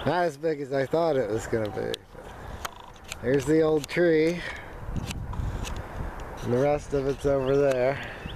Not as big as I thought it was going to be. Here's the old tree. And the rest of it's over there.